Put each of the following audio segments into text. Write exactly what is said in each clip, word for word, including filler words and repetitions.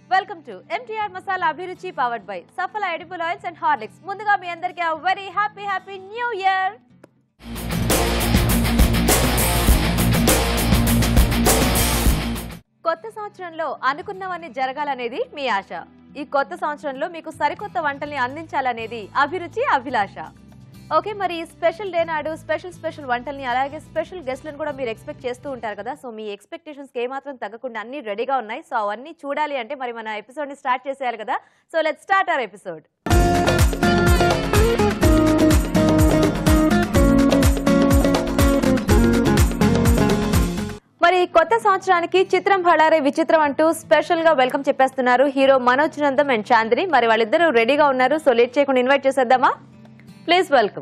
Welcome to M T R Masala Abhiruchi powered by Safala Edible Oils and Horlicks. Munduga mi andariki a very happy happy new year. కొత్త సంవత్సరంలో అనుకున్నవన్నీ జరగాలనేది మీ ఆశ. ఈ కొత్త సంవత్సరంలో మీకు సరికొత్త వంటల్ని అందించాలనేది అభిరుచి అభిలాష. ఓకే, మరి స్పెషల్ డే నాడు స్పెషల్ స్పెషల్ వంటల్ని అలాగే స్పెషల్ గెస్ట్లను కూడా మీరు ఎక్స్పెక్ట్ చేస్తూ ఉంటారు కదా. సో మీ ఎక్స్పెక్టేషన్స్కి ఏమాత్రం తగ్గకుండా అన్ని రెడీగా ఉన్నాయి. సో అవన్నీ చూడాలి అంటే మరి మన ఎపిసోడ్ని స్టార్ట్ చేసేయాలి కదా. So let's start our episode. మరి కొత్త సంవత్సరానికి చిత్రం బళారే విచిత్రం అంటూ స్పెషల్ గా వెల్కమ్ చెప్పేస్తున్నారు హీరో మనోజ్ నందం అండ్ చాందిని. మరి వాళ్ళిద్దరూ రెడీగా ఉన్నారు. సో లేట్ చేయకుండా ఇన్వైట్ చేసేద్దామా? Please welcome.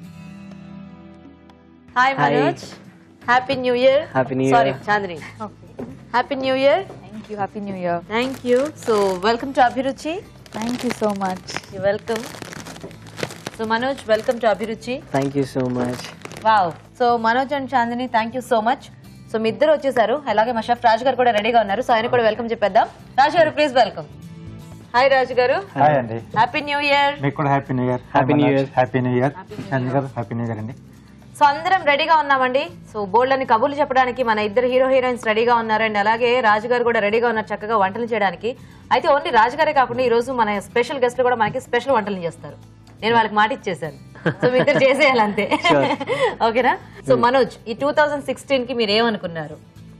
Hi Manoj, happy new year. Sorry Chandini, happy new year. Thank you. Happy new year. Thank you. So welcome to Abhiruchi. Thank you so much. Welcome. So Manoj, welcome to Abhiruchi. Thank you so much. Wow. So Manoj and Chandini, thank you so much. So మీ ఇద్దరు వచ్చేసారు. అలాగే మా chef రాజు గారు కూడా రెడీగా ఉన్నారు. So ఆయన కూడా వెల్కమ్ చెప్పేద్దాం. రాజు గారు ప్లీజ్ వెల్కమ్. హాయ్ రాజు గారు. హాయ్ అండి. Happy new year. మీకు కూడా happy new year. Happy new year. Happy new year. Chandra గారు హ్యాపీ న్యూ ఇయర్ అండి. సో అందరం రెడీగా ఉన్నామండి. సో బోల్డ్ అని కబుర్లు చెప్పడానికి మన ఇద్దరు హీరో హీరోయిన్స్ రెడీగా ఉన్నారు. అండ్ అలాగే రాజు గారు కూడా రెడీగా ఉన్నారు చక్కగా వంటలు చేయడానికి. అయితే ఓన్లీ రాజు గారే కాకుండా ఈ రోజు మన స్పెషల్ గెస్ట్లు కూడా మనకి స్పెషల్ వంటలు చేస్తారు. నేను వాళ్ళకి మాట ఇచ్చేసాను. సో మీ ఇద్దరు చేసేయాలంతే. ఓకేనా? సో మనోజ్, ఈ టూ థౌజండ్ సిక్స్టీన్ కి మీరు ఏమనుకున్నారు?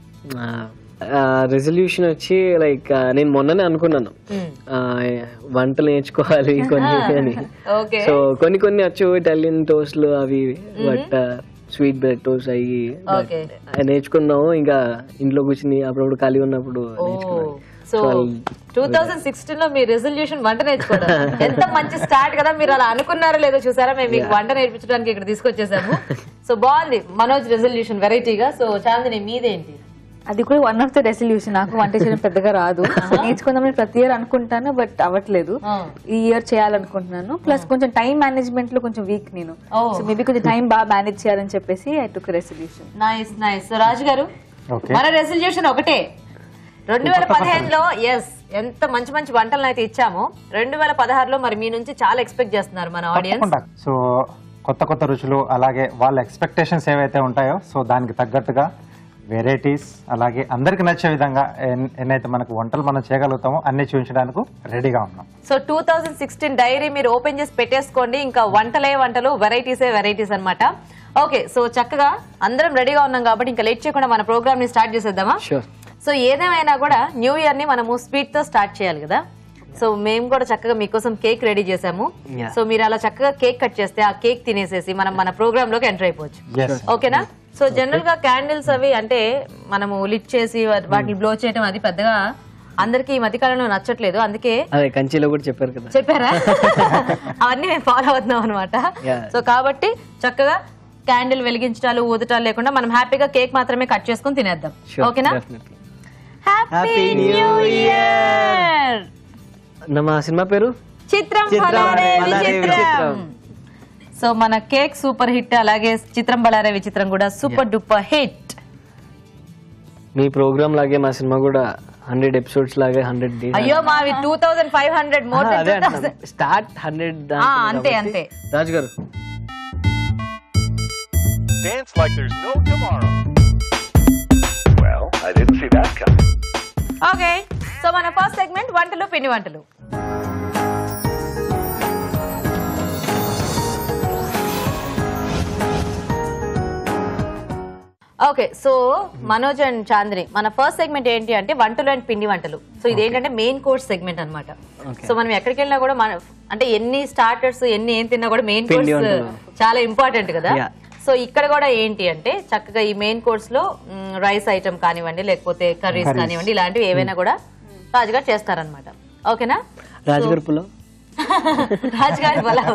రెజల్యూషన్ వచ్చి లైక్ నేను మొన్ననే అనుకున్నాను వంటలు నేర్చుకోవాలి కొన్ని అని. సో కొన్ని కొన్ని వచ్చు ఇటాలియన్ టోస్ట్లు అవి, బట్ స్వీట్ బ్రెడ్ టోస్ట్ అవి నేర్చుకున్నాము. ఇంకా ఇంట్లో కూర్చుని అప్పుడప్పుడు ఖాళీ ఉన్నప్పుడు సో టూ థౌజండ్ సిక్స్టీన్ లో మీ రెజల్యూషన్ వంట నేర్చుకోవడం ఎంత మంచి స్టార్ట్ కదా. మీరు అలా అనుకున్నారో లేదో చూసారా, మేము మీకు వంట నేర్పించడానికి ఇక్కడ తీసుకొచ్చేసాము. సో బాగుంది మనోజ్ రెజల్యూషన్ వెరైటీగా. సో చాందిని మీదేంటి? అది కూడా వన్ ఆఫ్ ద రెజల్యూషన్. నాకు వంట చేయడం పెద్దగా రాదు. నేర్చుకుందామని ప్రతి ఇయర్ అనుకుంటాను, బట్ అవ్వట్లేదు. ఈ ఇయర్ చేయాలనుకుంటున్నాను. ప్లస్ కొంచెం టైం మేనేజ్మెంట్ లో కొంచెం వీక్ నేను. సో మేబీ కొంచెం టైం బాగా మేనేజ్ చేయాలని చెప్పేసి I took resolution. Nice nice. So Raju గారు, మన రెజల్యూషన్ ఒకటే. రెండు వేల పదిహేనులో ఎస్ ఎంత మంచి మంచి వంటలను అయితే ఇచ్చామో, రెండు వేల పదహారులో మరి మీ నుంచి చాలా ఎక్స్పెక్ట్ చేస్తున్నారు మన ఆడియన్స్. సో కొత్త కొత్త రుచులు, అలాగే వాళ్ళ ఎక్స్పెక్టేషన్స్ ఏవైతే ఉంటాయో సో దానికి తగ్గట్టుగా వెరైటీస్, అలాగే అందరికి నచ్చే విధంగా ఎన్నైతే మనకు వంటలు మనం చేయగలుగుతామో అన్ని చూపించడానికి రెడీగా ఉన్నాం. So two thousand sixteen diary మీరు ఓపెన్ చేసి పెట్టేసుకోండి. ఇంకా వంటలే వంటలు, వెరైటీసే వెరైటీస్ అనమాట. ఓకే, సో చక్కగా అందరం రెడీగా ఉన్నాం కాబట్టి ఇంకా లేట్ చేయకుండా మన ప్రోగ్రామ్ ని స్టార్ట్ చేసేద్దామా? సో ఏదేమైనా కూడా న్యూ ఇయర్ ని మనము స్వీట్ తో స్టార్ట్ చేయాలి కదా. సో మేము కూడా చక్కగా మీకోసం కేక్ రెడీ చేసాము. సో మీరు అలా చక్కగా కేక్ కట్ చేస్తే ఆ కేక్ తినేసేసి మనం మన ప్రోగ్రామ్ లోకి ఎంటర్ అయిపోవచ్చు. ఓకేనా? సో జనరల్ గా క్యాండిల్స్ అవి అంటే మనము లిట్ చేసి వాటిని బ్లో చేయడం అది పెద్దగా అందరికి ఈ మధ్యకాలంలో నచ్చట్లేదు. అందుకే కంచిలో కూడా చెప్పారు కదా, చెప్పారా? అవన్నీ మేము ఫాలో అవుతున్నాం అనమాట. సో కాబట్టి చక్కగా క్యాండిల్ వెలిగించడాలు ఊదటాలు లేకుండా మనం హ్యాపీగా కేక్ మాత్రమే కట్ చేసుకుని తినేద్దాం. ఓకేనా? Happy new year. మా సినిమా పేరు చిత్రం బళారే విచిత్రం. సో మన కేక్ సూపర్ హిట్, అలాగే చిత్రం బళారే విచిత్రం కూడా సూపర్ డూపర్ హిట్. మీ ప్రోగ్రామ్ లాగే మా సినిమా కూడా హండ్రెడ్ ఎపిసోడ్స్ లాగే హండ్రెడ్ డేస్. అయ్యో మావి two thousand five hundred more start hundred. అంతే అంతే. రాజు గారు, dance like there's no tomorrow. Well, I didn't see that coming. Okay, so మన ఫస్ట్ సెగ్మెంట్ వంటలు పిండి వంటలు. Okay, so Manoj and Chandni, మన ఫస్ట్ సెగ్మెంట్ ఏంటి అంటే వంటలు అండ్ పిండి వంటలు. సో ఇదేంటంటే మెయిన్ కోర్స్ సెగ్మెంట్ అనమాట. సో మనం ఎక్కడికి వెళ్ళినా కూడా మన అంటే ఎన్ని స్టార్టర్స్ ఎన్ని ఏం తిన్నా కూడా మెయిన్ కోర్స్ చాలా ఇంపార్టెంట్ కదా. సో ఇక్కడ కూడా ఏంటి అంటే చక్కగా ఈ మెయిన్ కోర్స్ లో రైస్ ఐటమ్ కానివ్వండి, లేకపోతే కర్రీస్ కానివ్వండి, ఇలాంటివి ఏవైనా కూడా రాజుగారు చేస్తారనమాట. ఓకేనా? రాజుగారి పులావ్. రాజుగారి pulao.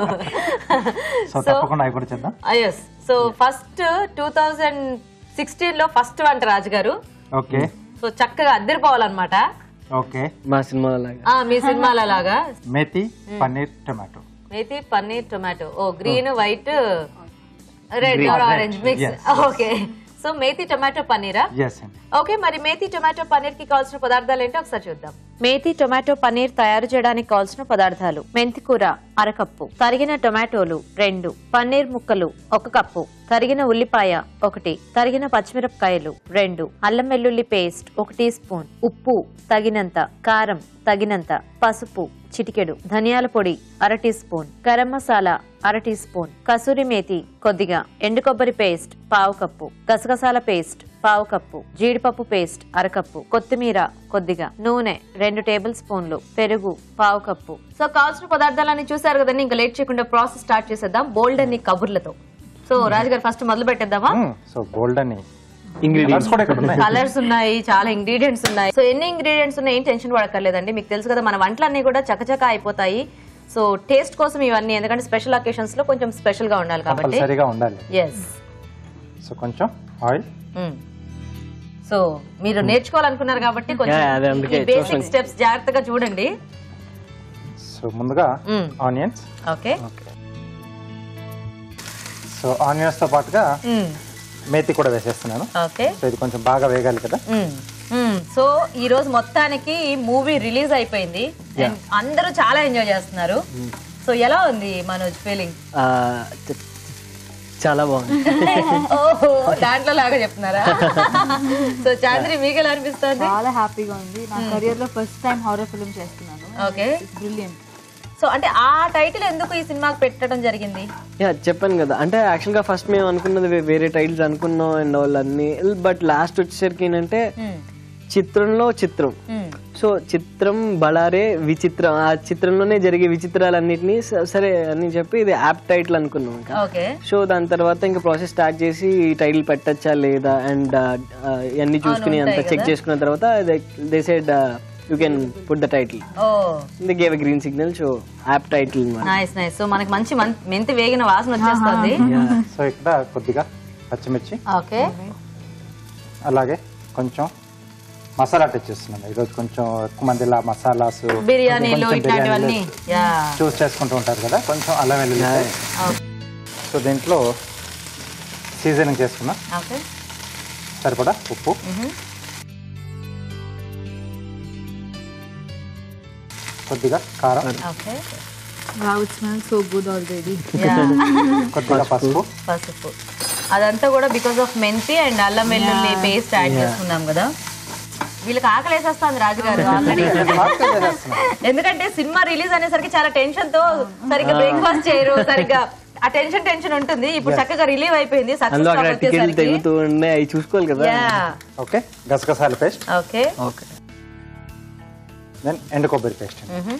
So so first two thousand sixteen లో ఫస్ట్ వంట రాజుగారు. ఓకే. సో చక్కగా అద్దరిపోవాలన్నమాట. ఓకే. మా సినిమా లాగా, మీ సినిమాల లాగా మేతి పన్నీర్ టొమాటో. మేతి పన్నీర్ టొమాటో. ఓ green white red orange mix. Okay, so methi tomato పన్నీరా? ఎస్ అండి. ఓకే, మరి మేతి టొమాటో పన్నీర్ కి కావాల్సిన పదార్థాలు ఏంటో ఒకసారి చూద్దాం. మేతి టొమాటో పన్నీర్ తయారు చేయడానికి కావాల్సిన పదార్థాలు: మెంతి కూర అరకప్పు, తరిగిన టొమాటోలు రెండు, పన్నీర్ ముక్కలు ఒక కప్పు, తరిగిన ఉల్లిపాయ ఒకటి, తరిగిన పచ్చిమిరపకాయలు రెండు, అల్లం వెల్లుల్లి పేస్ట్ ఒక టీ స్పూన్, ఉప్పు తగినంత, కారం తగినంత, పసుపు చిటికెడు, ధనియాల పొడి అర టీ స్పూన్, గరం మసాలా అర టీ స్పూన్, కసూరి మేతి కొద్దిగా, ఎండు కొబ్బరి పేస్ట్ పావు కప్పు, గసగసాల పేస్ట్ పావు కప్పు, జీడిపప్పు పేస్ట్ అరకప్పు, కొత్తిమీర కొద్దిగా, నూనె రెండు టేబుల్ స్పూన్లు, పెరుగు పావు కప్పు. సో కావాల్సిన పదార్థాలన్నీ చూసారు కదండి, ఇంకా లేట్ చేయకుండా ప్రాసెస్ స్టార్ట్ చేసేద్దాం బోల్డ్ అన్ని కబుర్లతో. సో రాజు గారు ఫస్ట్ మొదలు పెట్టేద్దామా? సో గోల్డెన్ ఇంగ్రీడియంట్స్ కూడా ఇక్కడ ఉన్నాయి. కలర్స్ ఉన్నాయి, చాలా ఇంగ్రీడియంట్స్ ఉన్నాయి. సో ఎన్ని ఇంగ్రీడియంట్స్ ఉన్నాయి ఏం టెన్షన్ పడక్కర్లేదండి. మీకు తెలుసు కదా మన వంటలన్నీ కూడా చకచక అయిపోతాయి. సో టేస్ట్ కోసం ఇవన్నీ, ఎందుకంటే స్పెషల్ అకేషన్స్ లో కొంచెం స్పెషల్ గా ఉండాలి కాబట్టి. సరిగా ఉండాలి. ఎస్. సో కొంచెం ఆయిల్. సో మీరు నేర్చుకోవాలనుకున్నారు కాబట్టి కొంచెం బేసిక్ స్టెప్స్ జాగ్రత్తగా చూడండి. సో ముందుగా ఆనియన్స్. ఓకే. సో ఆనియన్స్ తో పాటుగా మేతి కూడా వేసేస్తున్నాను. ఓకే. సో ఇది కొంచెం బాగా వేగాలి కదా. సో ఈ రోజు మొత్తానికి మూవీ రిలీజ్ అయిపోయింది, అందరూ చాలా ఎంజాయ్ చేస్తున్నారు. సో ఎలా ఉంది మనోజ్ ఫీలింగ్? చాలా బాగుంది. ఓహో, దాంట్లో లాగా చెప్తున్నారా? సో చాంద్రి మీకు ఎలా అనిపిస్తుంది? చాలా హ్యాపీగా ఉంది. నా కెరియర్ లో ఫస్ట్ టైం హారర్ ఫిల్మ్ చేస్తున్నాను. Okay, brilliant. సో అంటే ఆ టైటిల్ ఎందుకు ఈ సినిమాకి పెట్టడం జరిగింది? యా చెప్పాను కదా, అంటే యాక్చువల్ గా ఫస్ట్ మేము అనుకున్నది వేరే టైటిల్స్ అనుకున్నాం అండ్ వాళ్ళు అన్ని, బట్ లాస్ట్ వచ్చేసరికి ఏంటంటే చిత్రంలో చిత్రం. సో చిత్రం బళారే విచిత్రం, ఆ చిత్రంలోనే జరిగే విచిత్రాలన్నిటినీ సరే అని చెప్పి ఇది యాప్ టైటిల్ అనుకున్నాం ఇంకా. సో దాని తర్వాత ఇంకా ప్రాసెస్ స్టార్ట్ చేసి ఈ టైటిల్ పెట్టచ్చా లేదా అండ్ ఇవన్నీ చూసుకుని అంతా చెక్ చేసుకున్న తర్వాత they said you can put the title. They gave a green signal. So app title. Nice nice. So మనకి మంచి మెంతి వేగిన వాసన వచ్చేస్తుంది. సో ఇక్కడ కొద్దిగా పచ్చిమిర్చి, ఓకే, అలాగే కొంచెం మసాలా టచ్ చేస్తున్నాను ఈరోజు. కొంచెం ఎక్కువ మంది ఇలా మసాలాస్ బిర్యానీలో ఇట్లాంటివన్నీ చూస్ చేసుకుంటూ ఉంటారు కదా, కొంచెం అల్లం వెల్లుల్లి. సో దీంట్లో సీజనింగ్ చేసుకున్నా, సరిపడా ఉప్పు, కొద్దిగా కారం, కొద్దిగా పసుపు పసుపు అదంతా కూడా బికాస్ ఆఫ్ మెంతి అండ్ అల్లం వెల్లుల్లి పేస్ట్ యాడ్ చేసుకున్నాం కదా. వీళ్ళకి ఆకలి వేసేస్తుంది రాజుగారు ఆల్రెడీ, ఎందుకంటే సినిమా రిలీజ్ అనేసరికి చాలా టెన్షన్ తో సరిగ్గా బ్రేక్ఫాస్ట్ చేయరు, సరిగ్గా ఆ టెన్షన్ టెన్షన్ ఉంటుంది. ఇప్పుడు చక్కగా రిలీవ్ అయిపోయింది. చూసుకోవాలి కదా. ఓకే, గసగసాల పేస్ట్, ఓకే, ఓకే, దెన్ ఎండు కొబ్బరి పేస్ట్.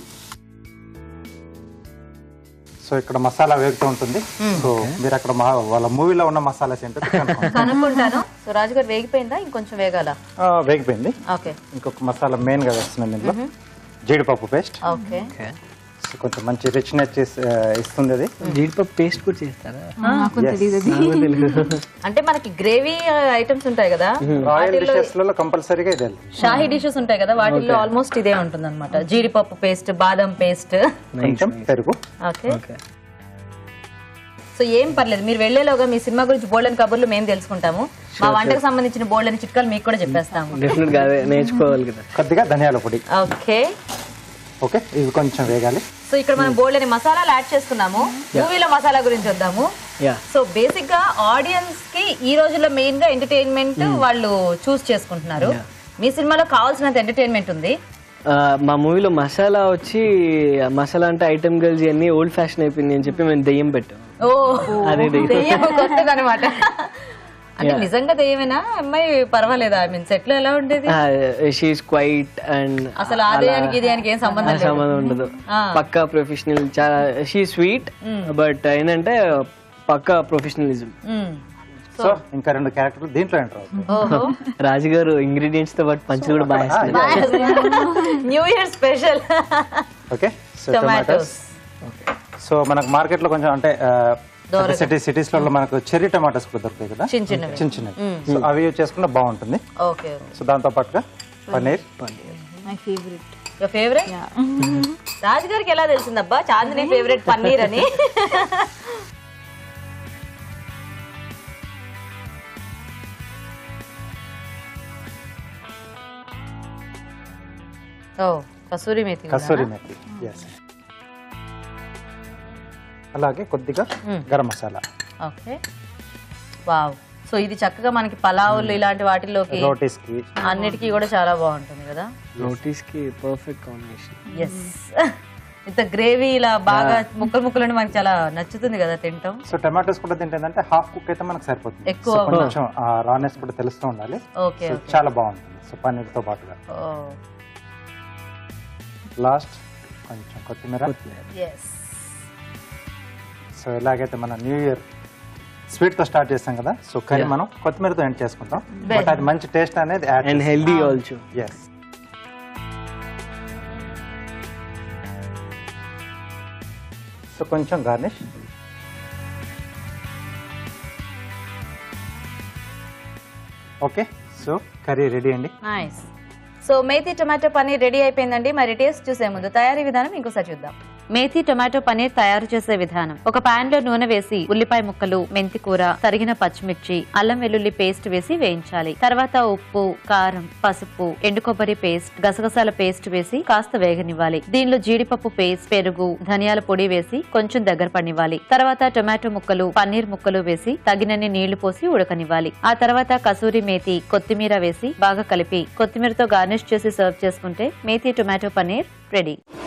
సో ఇక్కడ మసాలా వేగుతూ ఉంటుంది. సో మీరు అక్కడ వాళ్ళ మూవీలో ఉన్న మసాలాస్ ఏంటో కనుక్కుంటాను. సో రాజుగారు వేగిపోయిందా, ఇంకొంచెం వేగాల? వేగిపోయింది. ఓకే, ఇంకొక మసాలా మెయిన్ గా వేస్తున్నాను దీంట్లో, జీడిపప్పు పేస్ట్. ఓకే, కొంచెం మంచి రిచ్నెస్ ఇస్తుంది అది. జీడిపప్పు పేస్ట్ కూడా చేస్తారా? అంటే మనకి గ్రేవీ ఐటమ్స్ ఉంటాయి కదా, రాయల్ డిషెస్ లో కంపల్సరీగా ఇదే. షాహీ డిషెస్ ఉంటాయి కదా, వాటిల్లో ఆల్మోస్ట్ ఇదే ఉంటుంది అనమాట. జీడిపప్పు పేస్ట్, బాదం పేస్ట్, కొంచెం పెరుగు. ఓకే. సో ఏం పర్లేదు, మీరు వెళ్లేలోగా మీ సినిమా గురించి బోల్డెన్ కబుర్లు మేము తెలుసుకుంటాము. మా వంటకు సంబంధించిన బోల్డెన్ చిట్కాలు మీకు కూడా చెప్పేస్తాము. నేర్చుకోవాలి కదా. కొద్దిగా ధనియాల పొడి. ఓకే, ఓకే, ఇవి కొంచెం వేగాలి. సో ఇక్కడ మనం బోల్డెన్ మసాలాలు యాడ్ చేసుకున్నాము. మూవీలో మసాలా గురించి వద్దాము. సో బేసిక్ గా ఆడియన్స్ కి ఈ రోజుల్లో మెయిన్ గా ఎంటర్టైన్మెంట్ వాళ్ళు చూస్ చేసుకుంటున్నారు. మీ సినిమాలో కావాల్సినంత ఎంటర్టైన్మెంట్ ఉంది. మా మూవీలో మసాలా వచ్చి, మసాలా అంటే ఐటమ్ గర్ల్స్ అన్ని ఓల్డ్ ఫ్యాషన్ అయిపోయింది అని చెప్పి మేము దెయ్యం పెట్టాం. ఓ, దెయ్యం కొత్తదన్నమాట. అంటే నిజంగా దెయ్యమేనా అమ్మాయి? పర్వాలేదా? ఐ మీన్ సెట్ లో ఎలా ఉండేది? షీ ఈస్ క్వైట్ అండ్ అసలు ఆదాయానికి ఇదేనికి ఏం సంబంధం సంబంధం ఉండదు. పక్కా ప్రొఫెషనల్, చాలా షీ స్వీట్ బట్ ఏంటంటే పక్కా ప్రొఫెషనలిజం. సో ఇంకా రెండు క్యారెక్టర్లు దీంట్లో ఎంటర్. రాజుగారు ఇంగ్రీడియంట్స్ తో పాటు పంచులు కూడా బాగా new year special. Okay, so tomatoes. So మనకు మార్కెట్ లో కొంచెం అంటే సిటీ సిటీస్ లో మనకు చెర్రీ టమాటోస్ కూడా దొరుకుతాయి కదా, చిన్న చిన్న చిన్న చిన్న. సో అవి యూజ్ చేసుకుంటే బాగుంటుంది. ఓకే. సో దాంతో పాటుగా paneer. My favourite. Your favourite? రాజుగారికి ఎలా తెలిసిందబ్బా చాందిని ఫేవరెట్ పన్నీర్ అని? ఓ కసూరి మేతి కసూరి మెతి ఎస్. అలాగే కొద్దిగా garam masala. Okay wow. So ఇది చక్కగా మనకి పలావులు ఇలాంటి వాటిలోకి రోటీస్ కి అన్నిటికీ కూడా చాలా బాగుంటుంది కదా. రోటీస్ కి పర్ఫెక్ట్ కాంబినేషన్. ఎస్ ఇంత గ్రేవీ ఇలా బాగా ముక్కలు ముక్కలు మనకి చాలా నచ్చుతుంది కదా తింటాం. సో టమాటోస్ కూడా తింటుందంటే హాఫ్ కుక్ అయితే మనకు సరిపోతుంది. ఎక్కువ So, కొంచెం రానెస్ కూడా తెలుస్తూ ఉండాలి. ఓకే So, చాలా బాగుంటుంది. సో పన్నీర్ తో పాటుగా లాస్ట్ కొంచెం కొత్తిమీర. ఎస్. సో ఎలాగైతే మనం న్యూ ఇయర్ స్వీట్ తో స్టార్ట్ చేస్తాం కదా, సో కర్రీ మనం కొత్తిమీరతో ఎండ్ చేసుకుంటాం. బట్ అది మంచి టేస్ట్ అనేది add and healthy also. Yes. So కొంచెం garnish. Okay so curry ready అండి. Nice. So methi tomato paneer ready అయిపోయిందండి. మరి టేస్ట్ చూసే ముందు తయారీ విధానం ఇంకోసారి చూద్దాం. మేతి టొమాటో పన్నీర్ తయారు చేసే విధానం. ఒక పాన్ లో నూనె వేసి ఉల్లిపాయ ముక్కలు, మెంతి కూర, తరిగిన పచ్చిమిర్చి, అల్లం వెల్లుల్లి పేస్ట్ వేసి వేయించాలి. తర్వాత ఉప్పు, కారం, పసుపు, ఎండు కొబ్బరి పేస్ట్, గసగసాల పేస్ట్ వేసి కాస్త వేగనివ్వాలి. దీనిలో జీడిపప్పు పేస్ట్, పెరుగు, ధనియాల పొడి వేసి కొంచెం దగ్గర పనివ్వాలి. తర్వాత టొమాటో ముక్కలు, పన్నీర్ ముక్కలు వేసి తగినన్ని నీళ్లు పోసి ఉడకనివ్వాలి. ఆ తర్వాత కసూరి మేతి, కొత్తిమీర వేసి బాగా కలిపి కొత్తిమీరతో గార్నిష్ చేసి సర్వ్ చేసుకుంటే మేతి టొమాటో పన్నీర్ రెడీ.